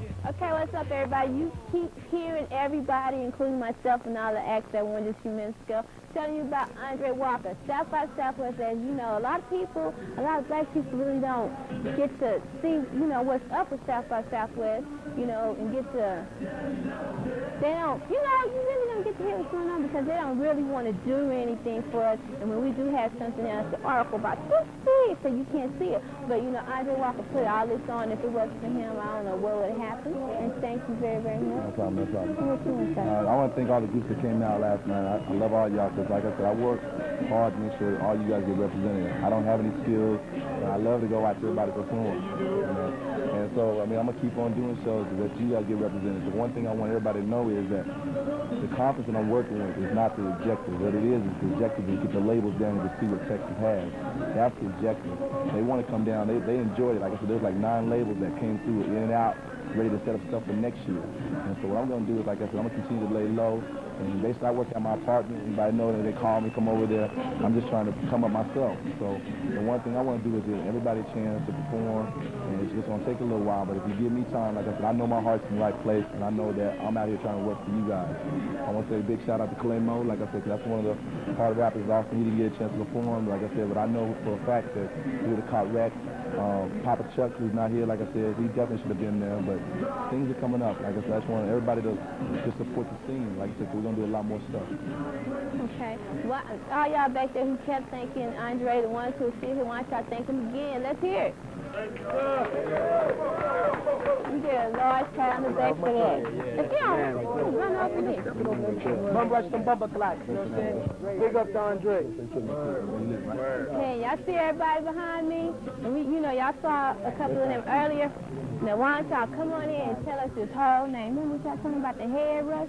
Okay, what's up, everybody? You keep hearing everybody, including myself and all the acts that won just a few minutes ago, telling you about Andre Walker. South by Southwest, as you know, a lot of black people really don't get to see, what's up with South by Southwest, and get to, you really don't get to hear what's going on because they don't really want to do anything for us. And when we do have something else, the article about this big, so you can't see it. But, Andre Walker put all this on. If it wasn't for him, I don't know what would have happened. And thank you very, very much. No problem. I want to thank all the groups that came out last night. I love all y'all because, like I said, I work hard to make sure all you guys get represented. I don't have any skills, but I love to go out to everybody perform. And so, I'm going to keep on doing shows so that you guys get represented. The one thing I want everybody to know is that the conference that I'm working with is not the objective. What it is the objective is to get the labels down and to see what Texas has. That's the objective. They want to come down. They enjoyed it. Like I said, there's like 9 labels that came through in and out, ready to set up stuff for next year. And so what I'm going to do is, like I said, I'm going to continue to lay low. And they start working at my apartment. Anybody know that they call me, come over there. I'm just trying to come up myself. So the one thing I want to do is give everybody a chance to perform. And it's just going to take a little while. But if you give me time, like I said, I know my heart's in the right place. And I know that I'm out here trying to work for you guys. I want to say a big shout out to Clay Mo. Like I said, that's one of the hard rappers that also need to get a chance to perform. Like I said, but I know for a fact that he would have caught wreck. Papa Chuck, who's not here, like I said, he definitely should have been there. But things are coming up. Like I said, I just want everybody to just support the scene. Like I said, we're going to do a lot more stuff. Okay. Well, all y'all back there who kept thanking Andre, the ones who sit here, why don't y'all thank him again? Let's hear it. You get a large pat on the back for that. Let's get on. Run over me. Bum rush some bumper clocks, you know what I'm saying? Big up to Andre. Hey, y'all see everybody behind me? And y'all saw a couple of them earlier. Now, why don't y'all come on in and tell us his whole name? Remember what y'all talking about, the head rush?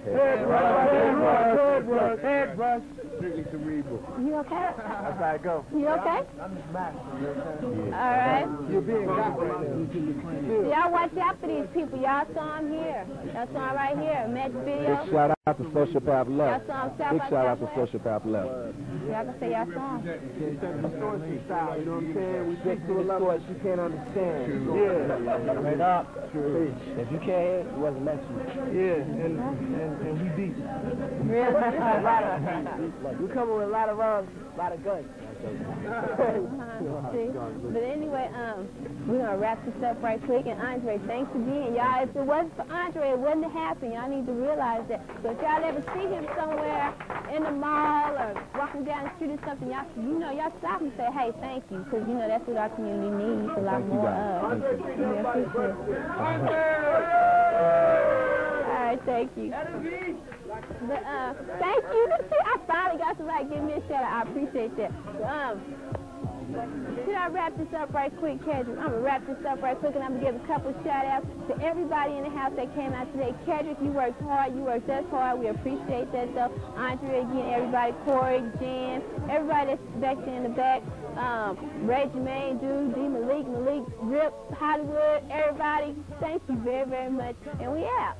Head rush. You okay? That's how it go. You okay? I'm just mad. All right. You're being got right now. Y'all watch out for these people. Y'all saw them here. Y'all saw them right here. Match video. Big shout out to Social Path Left. Y'all saw them Big shout out to Social Path Left. Y'all can say y'all saw them. Distortion style, you know what I'm saying? We take to a level that you can't understand. Yeah. Right up. True. If you can't hear, it wasn't meant to. Yeah, and we deep. Really? We coming with a lot of rhymes, a lot of guns. See? But anyway, we're going to wrap this up right quick. And Andre, thanks again. Y'all, if it wasn't for Andre, it wouldn't have happened. Y'all need to realize that. So if y'all ever see him somewhere in the mall or walking down the street or something, y'all stop and say, hey, thank you. Because, that's what our community needs, a lot more of. All right, thank you. But, thank you. I finally got somebody to give me a shout out. I appreciate that. Should I wrap this up right quick, Kedrick? I'm going to wrap this up right quick, and I'm going to give a couple shout outs to everybody in the house that came out today. Kedrick, you worked hard. You worked us hard. We appreciate that, though. Andre, again, everybody, Corey, Jan, everybody that's back there in the back. Reggie, Maine, Dude, D, Malik, Rip, Hollywood, everybody, thank you very, very much. And we out.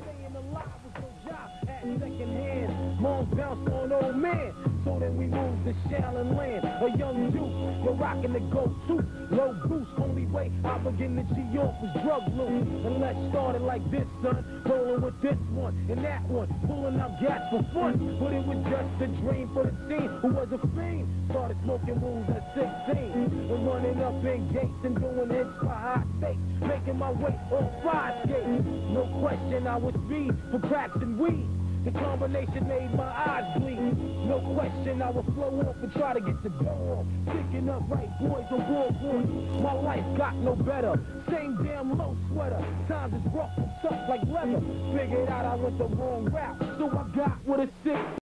Second hand, moms bounce on old man. So then we move to shell and land. A young youth, you're rocking the go-to. Low boost, only way I begin to G off was drug loot. And let's start it like this, son. Rolling with this one and that one. Pulling out gas for fun. But it was just a dream for the teen who was a fiend. Started smoking rules at 16. And running up in gates and doing hits for high stakes. Making my way on 5 skates. No question I was speed for cracks and weed. The combination made my eyes bleed. No question I would flow off and try to get the door. Picking up right boys on board. My life got no better. Same damn low sweater. Times is rough and tough like leather. Figured out I went the wrong route. So I got with a 6.